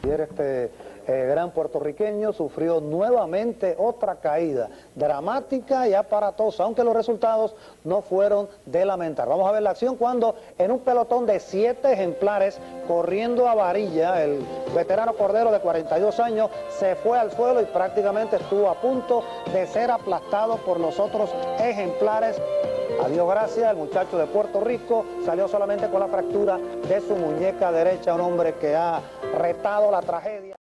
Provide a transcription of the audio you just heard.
Ayer este gran puertorriqueño sufrió nuevamente otra caída dramática y aparatosa, aunque los resultados no fueron de lamentar. Vamos a ver la acción cuando en un pelotón de 7 ejemplares corriendo a varilla, el veterano Cordero de 42 años se fue al suelo y prácticamente estuvo a punto de ser aplastado por los otros ejemplares. A Dios gracias, el muchacho de Puerto Rico salió solamente con la fractura de su muñeca derecha, un hombre que ha retado la tragedia.